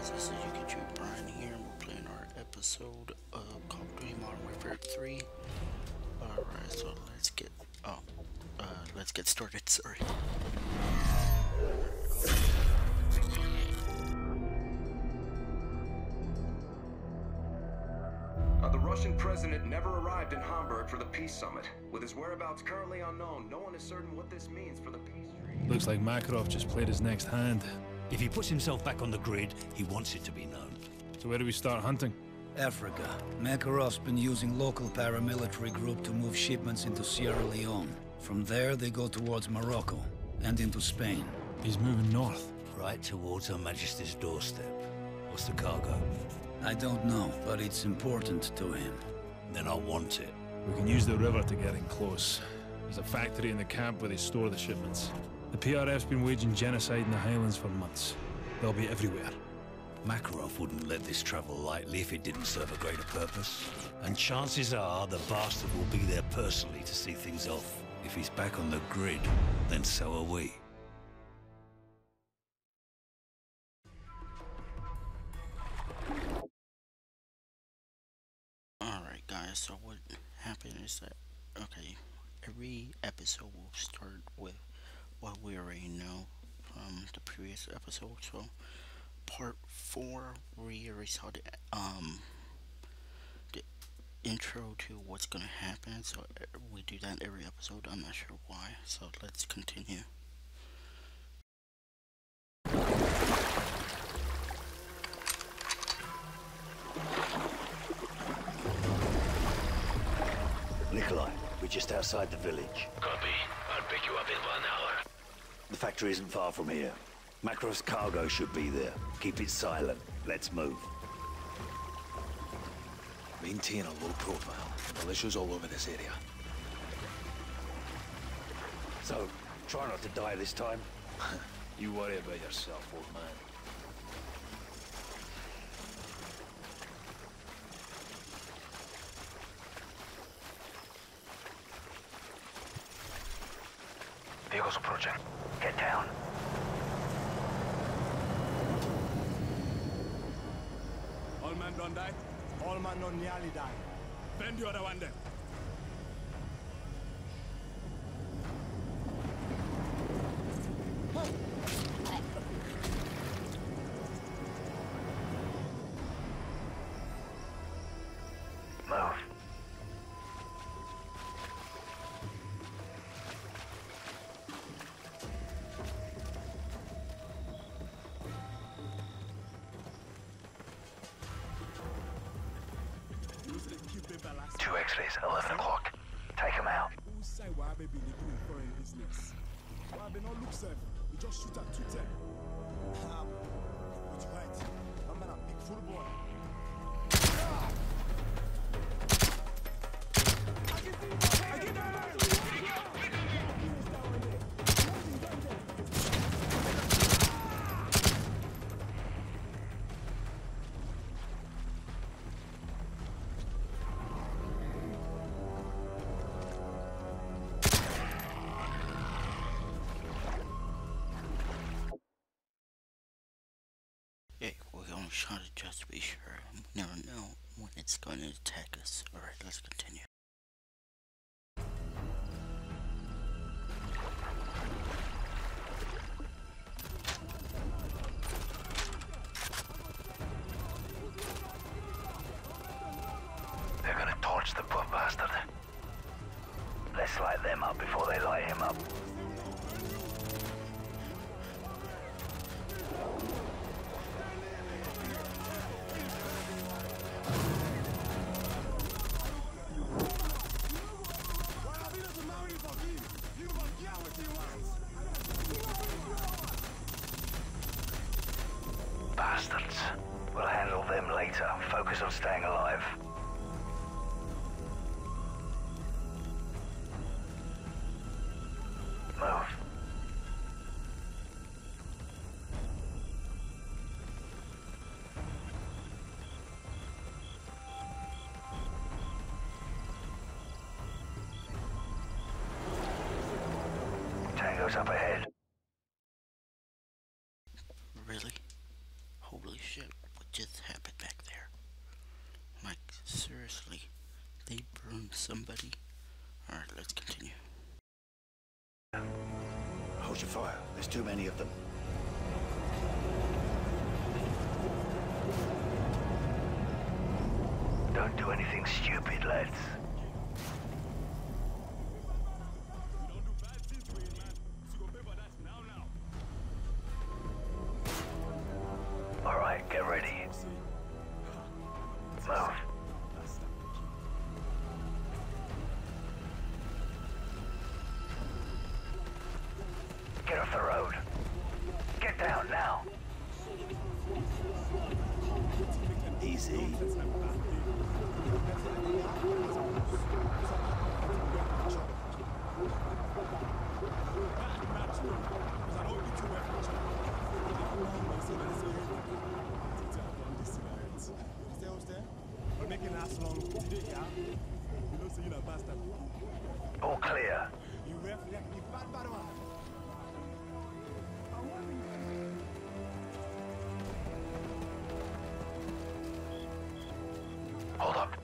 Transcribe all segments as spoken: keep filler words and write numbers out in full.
guys, this is Yukichu Brian here, and we're playing our episode of Call of Duty Modern Warfare three. Alright, so let's get, oh, uh, let's get started, sorry. Uh, the Russian president never arrived in Hamburg for the peace summit. With his whereabouts currently unknown, no one is certain what this means for the peace treaty. Looks like Makarov just played his next hand. If he puts himself back on the grid, he wants it to be known. So where do we start hunting? Africa. Makarov's been using local paramilitary group to move shipments into Sierra Leone. From there, they go towards Morocco and into Spain. He's moving north. Right towards Her Majesty's doorstep. What's the cargo? I don't know, but it's important to him. Then I want it. We can use the river to get in close. There's a factory in the camp where they store the shipments. The P R F's been waging genocide in the Highlands for months. They'll be everywhere. Makarov wouldn't let this travel lightly if it didn't serve a greater purpose. And chances are the bastard will be there personally to see things off. If he's back on the grid, then so are we. Alright guys, so what happened is that, okay, every episode will start with what we already know from the previous episode. So part four, we already saw the um the intro to what's gonna happen, so we do that every episode. I'm not sure why, so let's continue. Nikolai, we're just outside the village. Copy. I'll pick you up in one hour. The factory isn't far from here. Makarov's cargo should be there. Keep it silent. Let's move. Maintain a low profile. Militia's all over this area. So, try not to die this time. You worry about yourself, old man. Vehicles approaching. Get down. All men don't die. All men don't nearly die. Bend the other one then. Move. Two X-rays, eleven o'clock. Take them out. Who say why baby they doing foreign business? Why they not look safe? We just shoot at Twitter. Um, but you're right. I'm not a big football. Yeah, we're gonna shot it just to be sure. We never know when it's going to attack us. Alright, let's continue. They're gonna torch the poor bastard. Let's light them up before they light him up. Bastards. We'll handle them later. Focus on staying alive. Move. Tango's up ahead. Really? Holy shit. somebody. Alright, let's continue. Hold your fire. There's too many of them. Don't do anything stupid, lads. Alright, get ready. Move. Get off the road. Get down now. Easy. All clear. Hold up.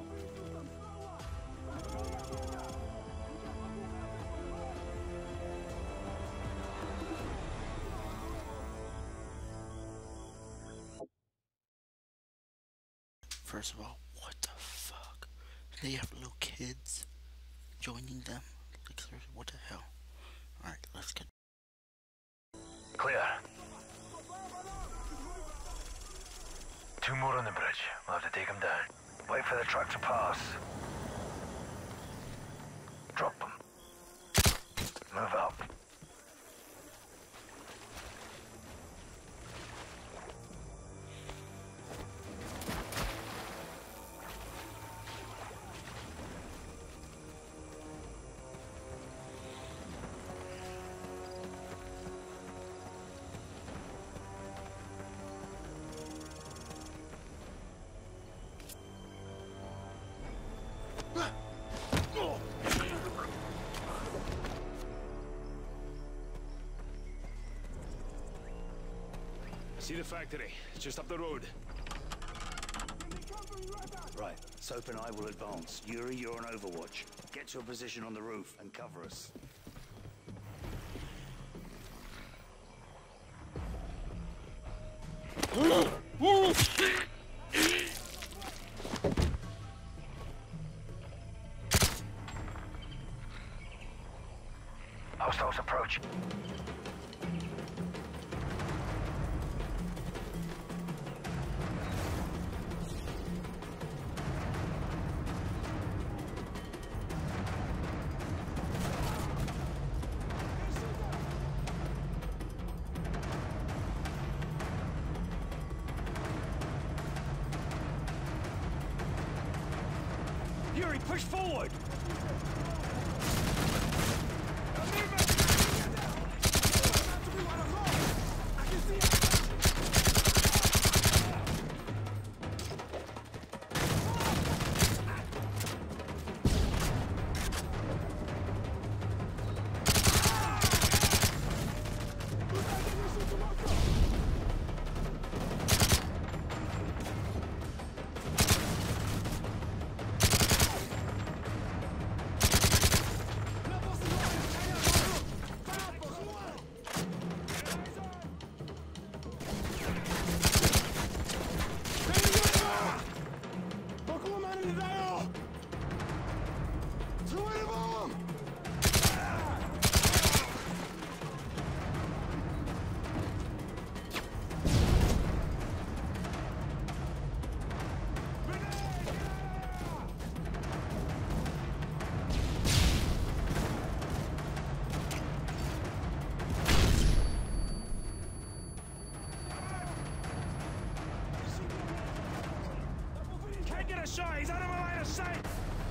First of all, what the fuck? They have little kids joining them? Like, seriously, what the hell? Alright, let's get... Clear. Two more on the bridge. We'll have to take them down. Wait for the truck to pass. Drop them. Move up. See the factory. It's just up the road. Right, Soap and I will advance. Yuri, you're on Overwatch. Get to a position on the roof and cover us. Hostiles approach. Yuri, push forward! shot! He's out of my line of sight!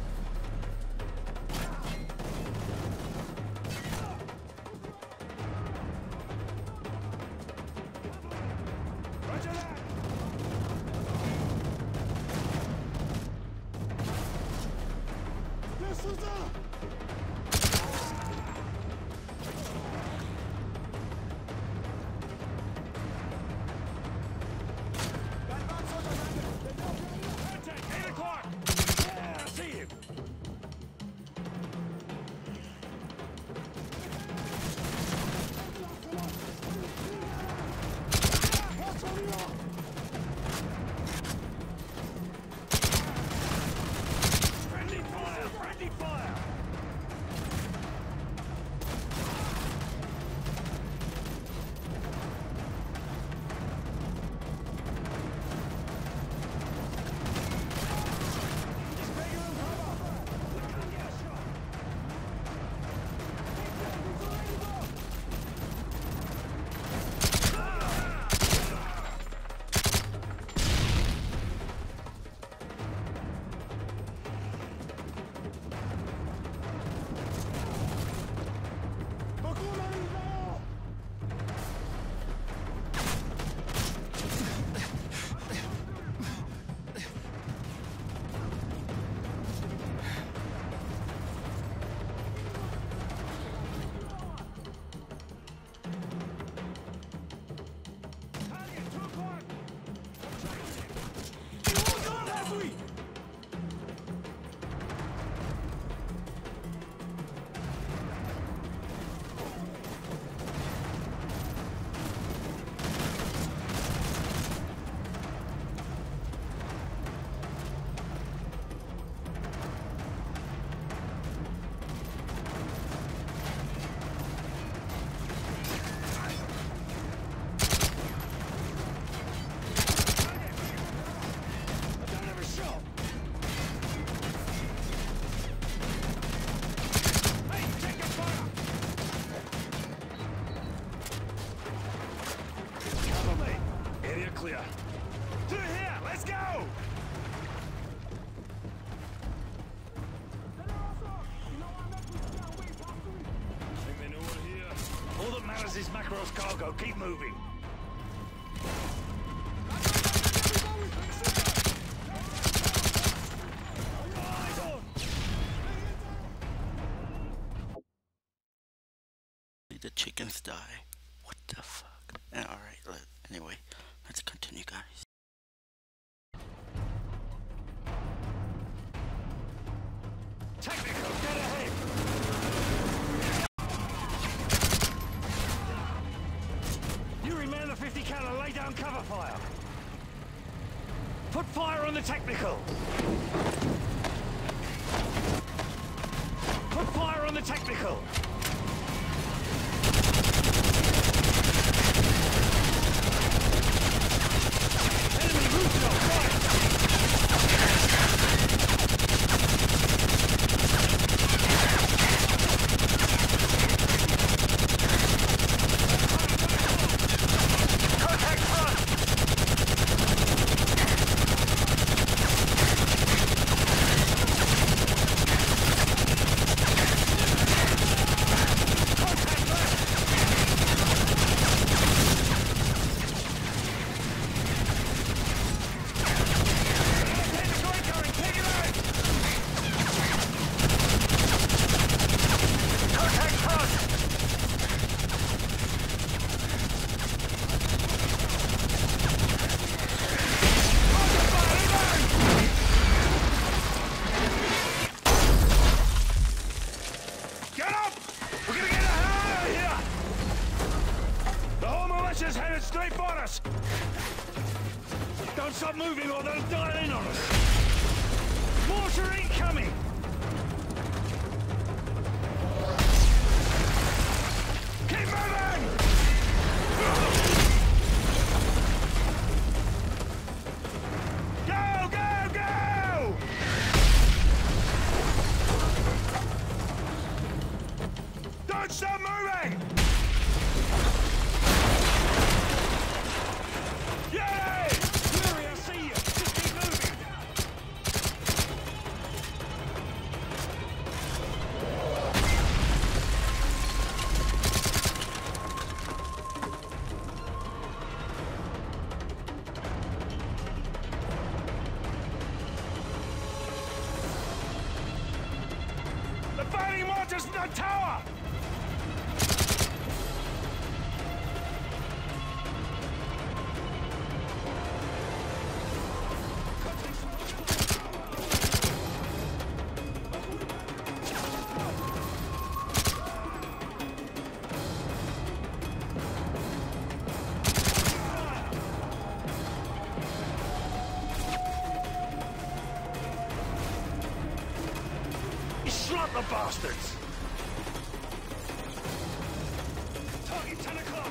Roger that! Yes, sir! as this Makarov's cargo. Keep moving. The chickens die. What the fuck? Uh, Alright, let, anyway, let's continue, guys. Technical, get ahead! Yuri, man the fifty cal and lay down cover fire. Put fire on the technical. Put fire on the technical. Enemy rooftop, fire! Headed straight for us! Don't stop moving or they'll dial in on us! Mortar incoming! Keep moving! Go, go, go! Don't stop moving! Yay! Fury, I see you! Just keep moving! The fighting mortars in the tower! Slot the bastards! Target ten o'clock!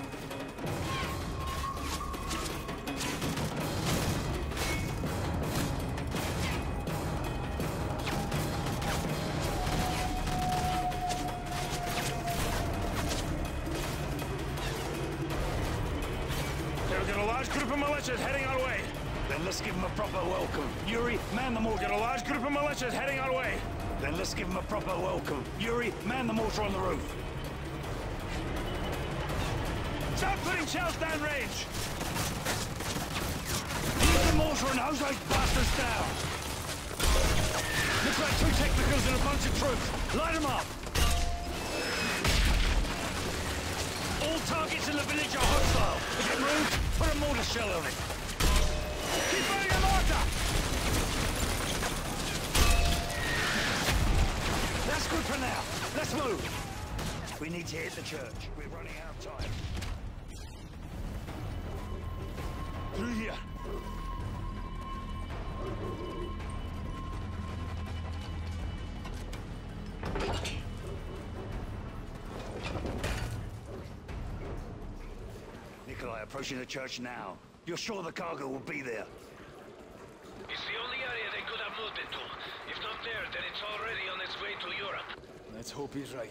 They've got a large group of militias heading our way. Then let's give them a proper welcome. Yuri, man the mortar. Got a large group of militias heading our way. Then let's give them a proper welcome. Yuri, man the mortar on the roof. Start putting shells down range. Use the mortar and hose those bastards down. Looks like two technicals and a bunch of troops. Light them up. All targets in the village are hostile. If it moves, put a mortar shell on it. Keep burning the mortar! That's good for now. Let's move. We need to hit the church. We're running out of time. Through here. Nikolai, approaching the church now. You're sure the cargo will be there? It's the only area they could have moved into. If not there, then it's already on its way to Europe. Let's hope he's right.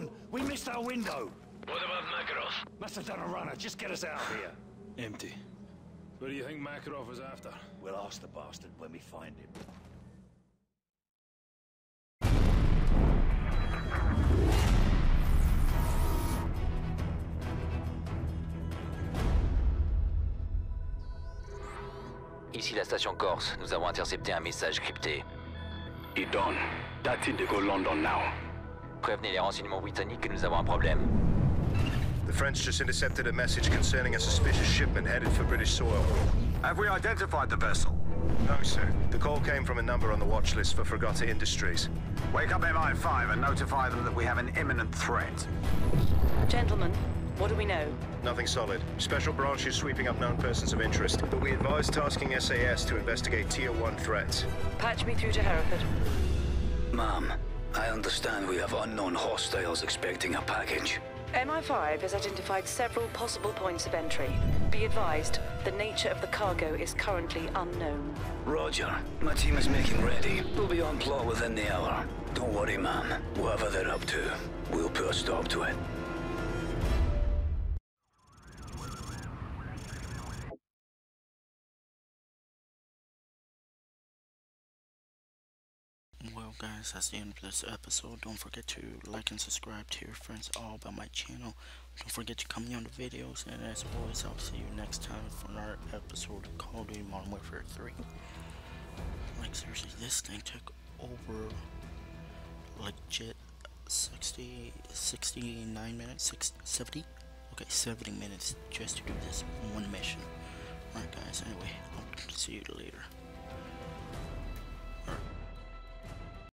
on! We missed our window! What about Makarov? Must have done a runner. Just get us out of here. Empty. What do you think Makarov is after? We'll ask the bastard when we find him. Ici la station Corse, nous avons intercepté un message crypté. Idon, that's Indigo London now. Prévenez les renseignements britanniques que nous avons un problème. The French just intercepted a message concerning a suspicious shipment headed for British soil. Have we identified the vessel? No, sir. The call came from a number on the watch list for Fregata Industries. Wake up M I five and notify them that we have an imminent threat. Gentlemen, what do we know? Nothing solid. Special branch is sweeping up known persons of interest, but we advise tasking S A S to investigate Tier one threats. Patch me through to Hereford. Ma'am, I understand we have unknown hostiles expecting a package. M I five has identified several possible points of entry. Be advised, the nature of the cargo is currently unknown. Roger. My team is making ready. We'll be on plot within the hour. Don't worry, ma'am. Whatever they're up to, we'll put a stop to it. Well guys, that's the end of this episode. Don't forget to like and subscribe to your friends all about my channel. Don't forget to comment on the videos, and as always, I'll see you next time for another episode of Call of Duty Modern Warfare three. Like seriously, this thing took over legit sixty, sixty-nine minutes, six, seventy? Okay, seventy minutes just to do this one mission. Alright guys, anyway, I'll see you later.